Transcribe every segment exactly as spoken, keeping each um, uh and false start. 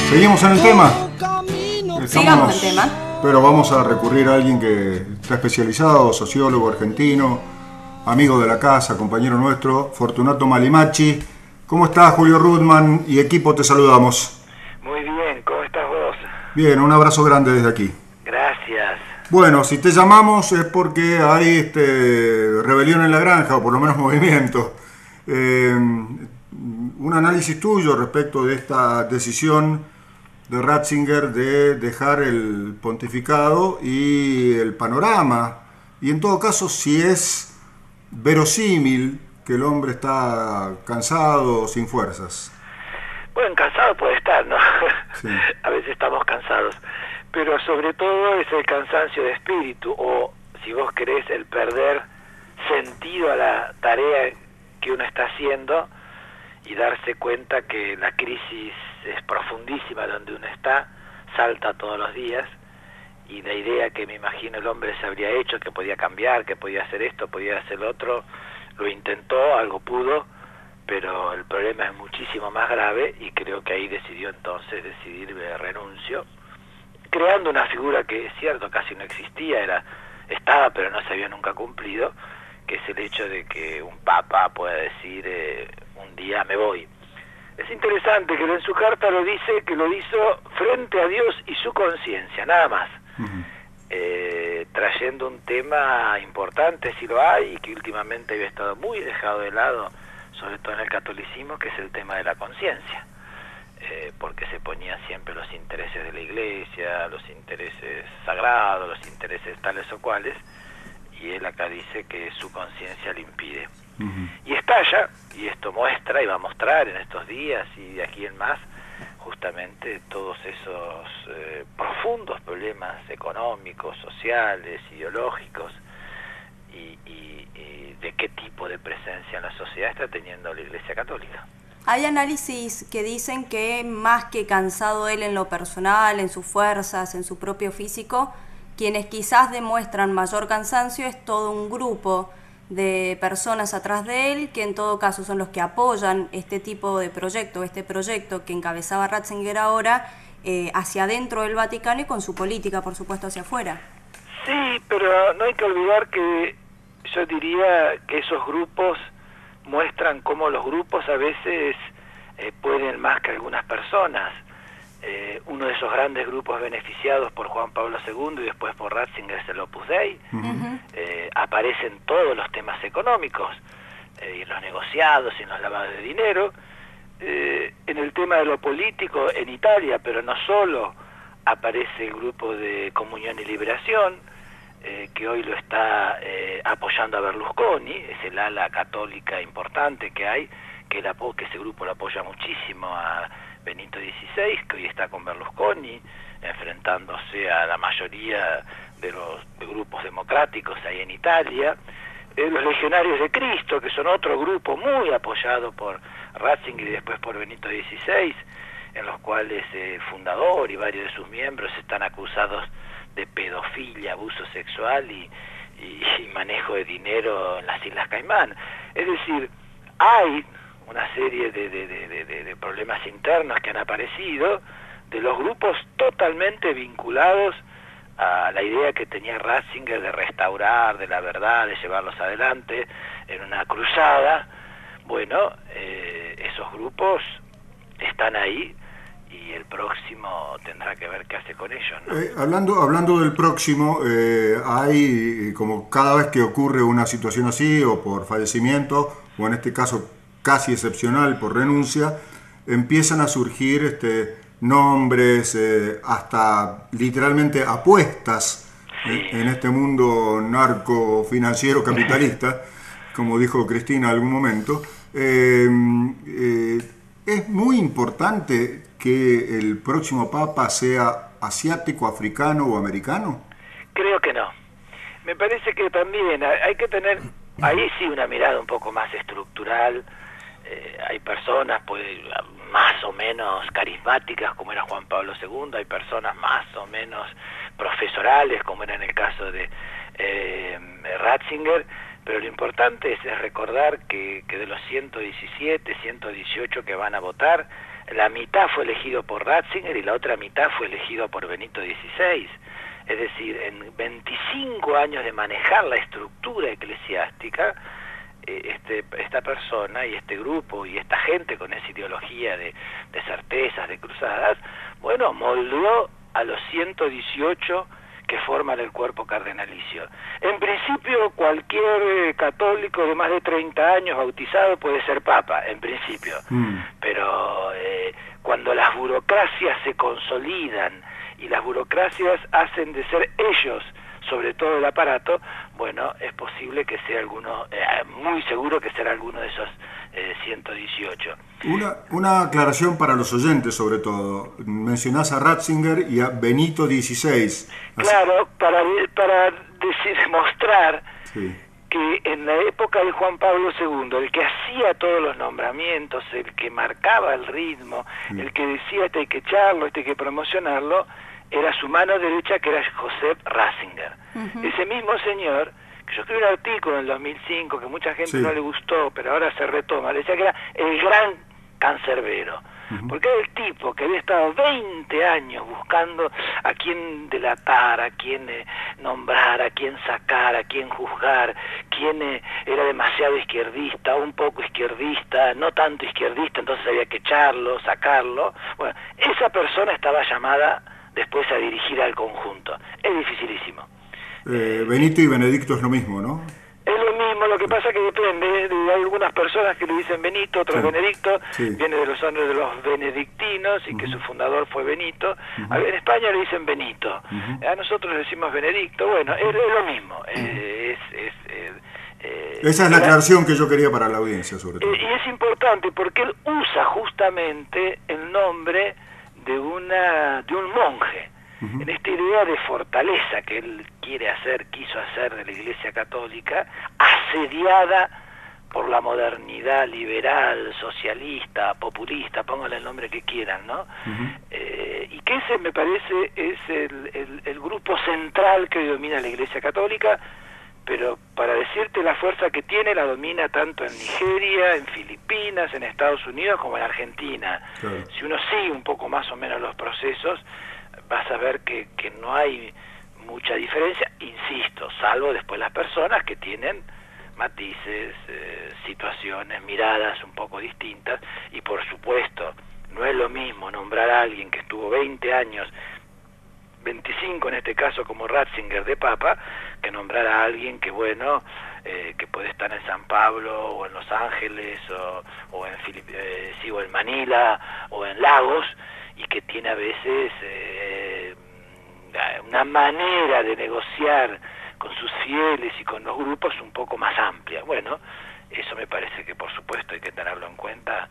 Seguimos en el tema. Estamos, Sigamos el tema. Pero vamos a recurrir a alguien que está especializado, sociólogo argentino, amigo de la casa, compañero nuestro, Fortunato Malimachi. ¿Cómo estás, Julio Rudman y equipo? Te saludamos. Muy bien, ¿cómo estás vos? Bien, un abrazo grande desde aquí. Gracias. Bueno, si te llamamos es porque hay este, rebelión en la granja, o por lo menos movimiento. Eh, un análisis tuyo respecto de esta decisión de Ratzinger de dejar el pontificado y el panorama, y en todo caso si es verosímil que el hombre está cansado, sin fuerzas. Bueno, cansado puede estar, ¿no? Sí. A veces estamos cansados, pero sobre todo es el cansancio de espíritu, o si vos querés, el perder sentido a la tarea que uno está haciendo y darse cuenta que la crisis es profundísima donde uno está, salta todos los días, y la idea que me imagino el hombre se habría hecho, que podía cambiar, que podía hacer esto, podía hacer lo otro, lo intentó, algo pudo, pero el problema es muchísimo más grave, y creo que ahí decidió entonces decidir de renuncio, creando una figura que es cierto, casi no existía, era estaba pero no se había nunca cumplido, que es el hecho de que un papa pueda decir eh, un día me voy. Es interesante que en su carta lo dice, que lo hizo frente a Dios y su conciencia, nada más. Uh-huh. eh, trayendo un tema importante, si lo hay, y que últimamente había estado muy dejado de lado, sobre todo en el catolicismo, que es el tema de la conciencia. Eh, porque se ponían siempre los intereses de la iglesia, los intereses sagrados, los intereses tales o cuales, y él acá dice que su conciencia le impide. Uh-huh. Y estalla, y esto muestra y va a mostrar en estos días y de aquí en más, justamente todos esos eh, profundos problemas económicos, sociales, ideológicos, y, y, y de qué tipo de presencia en la sociedad está teniendo la Iglesia Católica. Hay análisis que dicen que más que cansado él en lo personal, en sus fuerzas, en su propio físico, quienes quizás demuestran mayor cansancio es todo un grupo de personas atrás de él, que en todo caso son los que apoyan este tipo de proyecto, este proyecto que encabezaba Ratzinger ahora, eh, hacia adentro del Vaticano y con su política, por supuesto, hacia afuera. Sí, pero no hay que olvidar que yo diría que esos grupos muestran cómo los grupos a veces eh, pueden más que algunas personas. Eh, uno de esos grandes grupos beneficiados por Juan Pablo segundo y después por Ratzinger es el Opus Dei. Uh-huh. eh, aparecen todos los temas económicos, eh, y en los negociados y en los lavados de dinero, eh, en el tema de lo político en Italia, pero no solo, aparece el grupo de Comunión y Liberación, eh, que hoy lo está eh, apoyando a Berlusconi, es el ala católica importante que hay, que, la, que ese grupo lo apoya muchísimo a Benito dieciséis, que hoy está con Berlusconi, enfrentándose a la mayoría de los de grupos democráticos ahí en Italia. Eh, los Legionarios de Cristo, que son otro grupo muy apoyado por Ratzinger y después por Benito dieciséis, en los cuales el eh, fundador y varios de sus miembros están acusados de pedofilia, abuso sexual y, y, y manejo de dinero en las Islas Caimán. Es decir, hay una serie de, de, de, de, de problemas internos que han aparecido de los grupos totalmente vinculados a la idea que tenía Ratzinger de restaurar, de la verdad, de llevarlos adelante en una cruzada. Bueno, eh, esos grupos están ahí y el próximo tendrá que ver qué hace con ellos, ¿no? Eh, hablando, hablando del próximo, eh, hay, como cada vez que ocurre una situación así, o por fallecimiento, o en este caso casi excepcional por renuncia, empiezan a surgir este, nombres, eh, hasta literalmente apuestas, sí, eh, en este mundo narco financiero capitalista, como dijo Cristina en algún momento. Eh, eh, es muy importante que el próximo papa sea asiático, africano o americano. Creo que no. Me parece que también hay que tener ahí sí una mirada un poco más estructural. Eh, hay personas pues más o menos carismáticas como era Juan Pablo segundo, hay personas más o menos profesorales como era en el caso de eh, Ratzinger, pero lo importante es, es recordar que, que de los ciento diecisiete, ciento dieciocho que van a votar, la mitad fue elegido por Ratzinger y la otra mitad fue elegido por Benito dieciséis. Es decir, en veinticinco años de manejar la estructura eclesiástica, eh, este, esta persona y este grupo y esta gente con esa ideología de, de certezas, de cruzadas, bueno, moldeó a los ciento dieciocho que forman el cuerpo cardenalicio. En principio, cualquier eh, católico de más de treinta años bautizado puede ser papa, en principio. Mm. Pero eh, cuando las burocracias se consolidan y las burocracias hacen de ser ellos, sobre todo el aparato, bueno, es posible que sea alguno, eh, muy seguro que será alguno de esos eh, ciento dieciocho. Una, una aclaración para los oyentes, sobre todo. Mencionás a Ratzinger y a Benito dieciséis. Claro, para, para decir, mostrar sí. que en la época de Juan Pablo segundo, el que hacía todos los nombramientos, el que marcaba el ritmo, sí. el que decía este hay que echarlo, este hay que promocionarlo, era su mano derecha, que era Joseph Ratzinger. Uh-huh. Ese mismo señor, que yo escribí un artículo en el dos mil cinco, que mucha gente sí. no le gustó, pero ahora se retoma, le decía que era el gran cancerbero. Uh-huh. Porque era el tipo que había estado veinte años buscando a quién delatar, a quién eh, nombrar, a quién sacar, a quién juzgar, quién eh, era demasiado izquierdista, un poco izquierdista, no tanto izquierdista, entonces había que echarlo, sacarlo. Bueno, esa persona estaba llamada después a dirigir al conjunto. Es dificilísimo. Eh, Benito y Benedicto es lo mismo, ¿no? Es lo mismo, lo que pasa que depende, de, hay algunas personas que le dicen Benito, otros sí. Benedicto, sí. viene de los hombres de los benedictinos y uh-huh. que su fundador fue Benito. Uh-huh. En España le dicen Benito, uh-huh. a nosotros le decimos Benedicto, bueno, es, es lo mismo. Uh-huh. eh, es, es, eh, eh, Esa es la aclaración que yo quería para la audiencia, sobre todo. Eh, y es importante porque él usa justamente el nombre de una de un monje, uh-huh. en esta idea de fortaleza que él quiere hacer, quiso hacer de la Iglesia Católica, asediada por la modernidad liberal, socialista, populista, pónganle el nombre que quieran, ¿no? Uh-huh. Eh, y que ese, me parece, es el, el, el grupo central que domina la Iglesia Católica, pero para decirte la fuerza que tiene, la domina tanto en Nigeria, en Filipinas, en Estados Unidos, como en Argentina. Claro. Si uno sigue un poco más o menos los procesos, vas a ver que, que no hay mucha diferencia, insisto, salvo después las personas que tienen matices, eh, situaciones, miradas un poco distintas, y por supuesto, no es lo mismo nombrar a alguien que estuvo veinte años, veinticinco en este caso como Ratzinger de Papa, que nombrar a alguien que bueno, eh, que puede estar en San Pablo o en Los Ángeles o, o en Filip eh, sí, o en Manila o en Lagos, y que tiene a veces eh, una manera de negociar con sus fieles y con los grupos un poco más amplia. Bueno, eso me parece que por supuesto hay que tenerlo en cuenta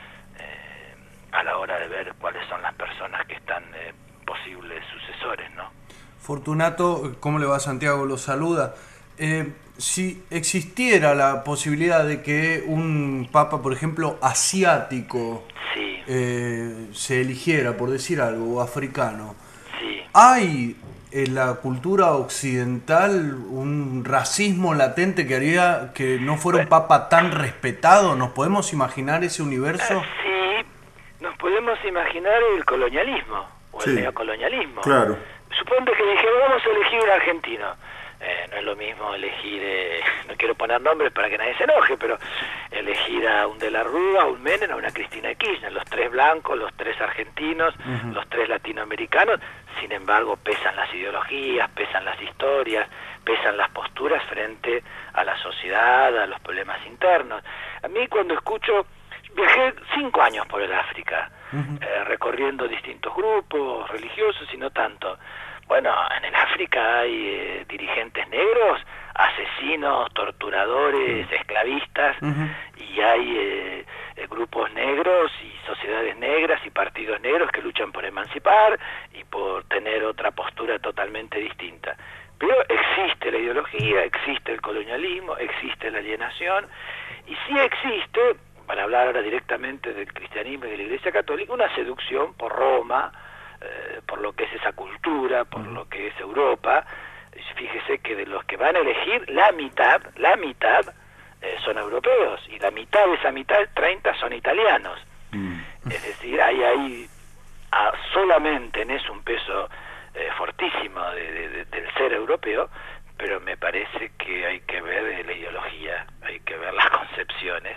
eh, a la hora de ver cuáles son las personas que están eh, posibles sucesores, ¿no? Fortunato, ¿cómo le va? Santiago lo saluda. Eh, si existiera la posibilidad de que un papa, por ejemplo, asiático, sí. eh, se eligiera, por decir algo, o africano, sí. ¿hay en la cultura occidental un racismo latente que haría que no fuera un papa tan respetado? ¿Nos podemos imaginar ese universo? Sí, nos podemos imaginar el colonialismo. O el sí, neocolonialismo. Claro. Suponte que dijeron, vamos a elegir un argentino. Eh, no es lo mismo elegir, eh, no quiero poner nombres para que nadie se enoje, pero elegir a un De la Rúa, a un Menem, a una Cristina Kirchner, los tres blancos, los tres argentinos, uh-huh. los tres latinoamericanos. Sin embargo, pesan las ideologías, pesan las historias, pesan las posturas frente a la sociedad, a los problemas internos. A mí cuando escucho, viajé cinco años por el África, Uh-huh. eh, recorriendo distintos grupos religiosos y no tanto. Bueno, en el África hay eh, dirigentes negros, asesinos, torturadores, uh-huh. esclavistas, uh-huh. y hay eh, eh, grupos negros y sociedades negras y partidos negros que luchan por emancipar y por tener otra postura totalmente distinta. Pero existe la ideología, existe el colonialismo, existe la alienación, y sí existe, para hablar ahora directamente del cristianismo y de la Iglesia Católica, una seducción por Roma, eh, por lo que es esa cultura, por lo que es Europa. Fíjese que de los que van a elegir, la mitad, la mitad eh, son europeos, y la mitad de esa mitad, treinta, son italianos. Mm. Es decir, hay ahí ah, solamente en eso un peso eh, fortísimo de, de, de, del ser europeo, pero me parece que hay que ver la ideología, hay que ver las concepciones,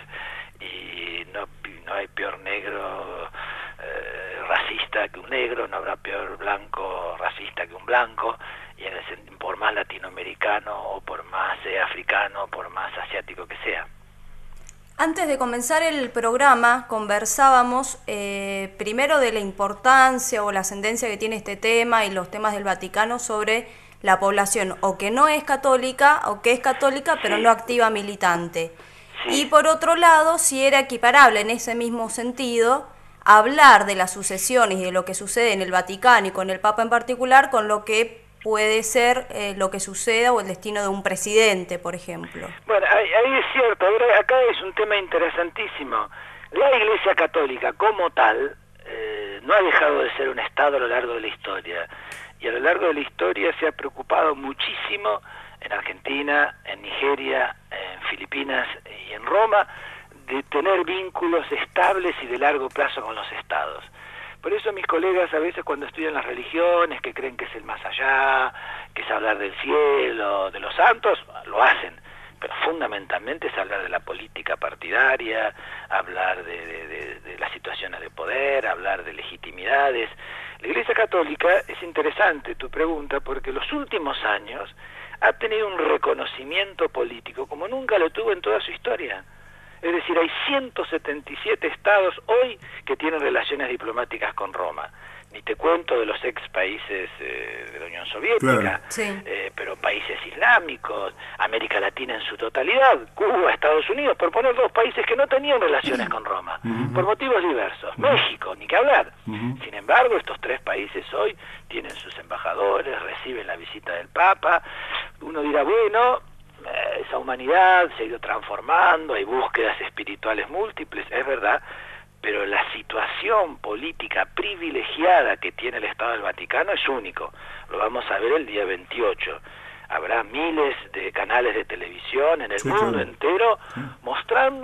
y no, no hay peor negro eh, racista que un negro, no habrá peor blanco racista que un blanco, y en el, por más latinoamericano o por más eh, africano, por más asiático que sea. Antes de comenzar el programa conversábamos eh, primero de la importancia o la ascendencia que tiene este tema y los temas del Vaticano sobre la población o que no es católica o que es católica pero Sí. no activa militante. Sí. Y por otro lado, si era equiparable en ese mismo sentido hablar de las sucesiones y de lo que sucede en el Vaticano y con el Papa en particular con lo que puede ser eh, lo que suceda o el destino de un presidente, por ejemplo. Bueno, ahí, ahí es cierto, ahora acá es un tema interesantísimo. La Iglesia Católica como tal eh, no ha dejado de ser un Estado a lo largo de la historia, y a lo largo de la historia se ha preocupado muchísimo en Argentina, en Nigeria, en Filipinas y en Roma, de tener vínculos estables y de largo plazo con los Estados. Por eso mis colegas a veces cuando estudian las religiones, que creen que es el más allá, que es hablar del cielo, de los santos, lo hacen, pero fundamentalmente es hablar de la política partidaria, hablar de, de, de, de las situaciones de poder, hablar de legitimidades. La Iglesia Católica, es interesante tu pregunta, porque los últimos años ha tenido un reconocimiento político como nunca lo tuvo en toda su historia. Es decir, hay ciento setenta y siete estados hoy que tienen relaciones diplomáticas con Roma. Ni te cuento de los ex países eh, de la Unión Soviética, Claro. Sí. eh, pero países islámicos, América Latina en su totalidad, Cuba, Estados Unidos, por poner dos países que no tenían relaciones con Roma, Ujú. por motivos diversos. México, ni que hablar. Ujú. Sin embargo, estos tres países hoy tienen sus embajadores, reciben la visita del Papa. Uno dirá, bueno, eh, esa humanidad se ha ido transformando, hay búsquedas espirituales múltiples, es verdad, pero la situación política privilegiada que tiene el Estado del Vaticano es único. Lo vamos a ver el día veintiocho. Habrá miles de canales de televisión en el Sí, mundo claro. entero Sí. mostrando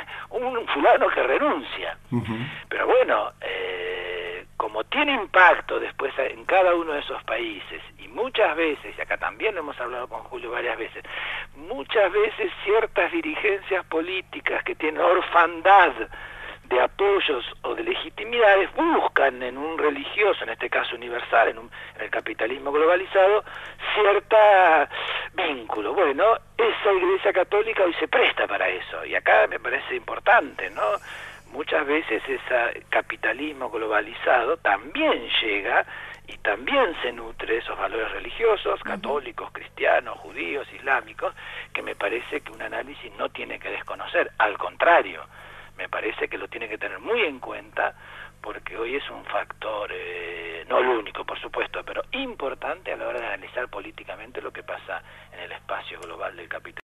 un fulano que renuncia. Ujú. Pero bueno, eh, como tiene impacto después en cada uno de esos países, y muchas veces, y acá también lo hemos hablado con Julio varias veces, muchas veces ciertas dirigencias políticas que tienen orfandad de apoyos o de legitimidades buscan en un religioso, en este caso universal, en, un, en el capitalismo globalizado, cierta vínculo. Bueno, esa Iglesia Católica hoy se presta para eso, y acá me parece importante, ¿no? Muchas veces ese capitalismo globalizado también llega y también se nutre de esos valores religiosos, católicos, cristianos, judíos, islámicos, que me parece que un análisis no tiene que desconocer, al contrario, me parece que lo tiene que tener muy en cuenta, porque hoy es un factor, eh, no el único por supuesto, pero importante a la hora de analizar políticamente lo que pasa en el espacio global del capitalismo.